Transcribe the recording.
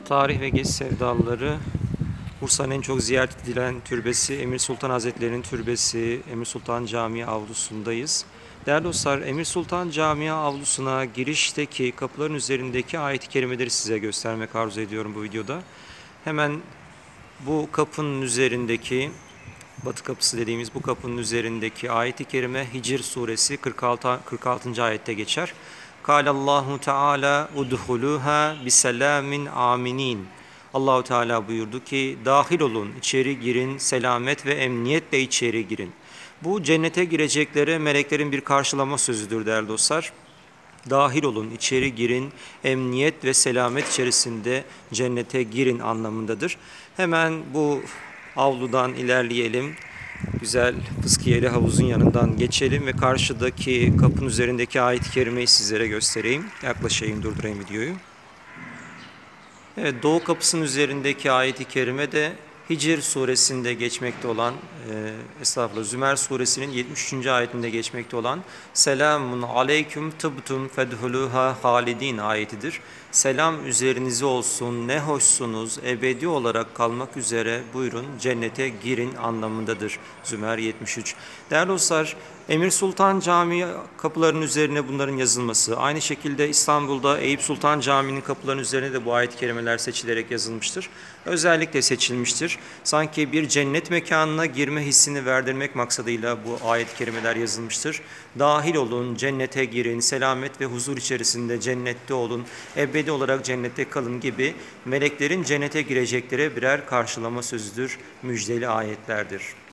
Tarih ve gezi sevdalıları, Bursa'nın en çok ziyaret edilen türbesi Emir Sultan Hazretleri'nin türbesi Emir Sultan Camii avlusundayız. Değerli dostlar, Emir Sultan Camii avlusuna girişteki kapıların üzerindeki ayet-i kerimeleri size göstermek arzu ediyorum bu videoda. Hemen bu kapının üzerindeki, Batı kapısı dediğimiz bu kapının üzerindeki ayet-i kerime Hicr suresi 46. ayette geçer. Kâlallahu Teala udhuluha biselamin aminin. Allahu Teala buyurdu ki dahil olun, içeri girin, selamet ve emniyetle içeri girin. Bu cennete gireceklere meleklerin bir karşılama sözüdür değerli dostlar. Dahil olun, içeri girin, emniyet ve selamet içerisinde cennete girin anlamındadır. Hemen bu avludan ilerleyelim. Güzel fıskiyeli havuzun yanından geçelim ve karşıdaki kapının üzerindeki ayet-i kerimeyi sizlere göstereyim. Yaklaşayım, durdurayım videoyu. Evet, Doğu kapısının üzerindeki ayet-i kerime de Hicr suresinde geçmekte olan, Zümer suresinin 73. ayetinde geçmekte olan Selamun aleyküm tıbtum fedhuluha halidin ayetidir. Selam üzerinize olsun, ne hoşsunuz, ebedi olarak kalmak üzere buyurun cennete girin anlamındadır. Zümer 73. Değerli dostlar, Emir Sultan Camii kapılarının üzerine bunların yazılması, aynı şekilde İstanbul'da Eyüp Sultan Camii'nin kapılarının üzerine de bu ayet-i kerimeler seçilerek yazılmıştır. Özellikle seçilmiştir. Sanki bir cennet mekanına girme hissini verdirmek maksadıyla bu ayet-i kerimeler yazılmıştır. Dahil olun, cennete girin, selamet ve huzur içerisinde cennette olun, ebedi olarak cennette kalın gibi meleklerin cennete gireceklere birer karşılama sözüdür, müjdeli ayetlerdir.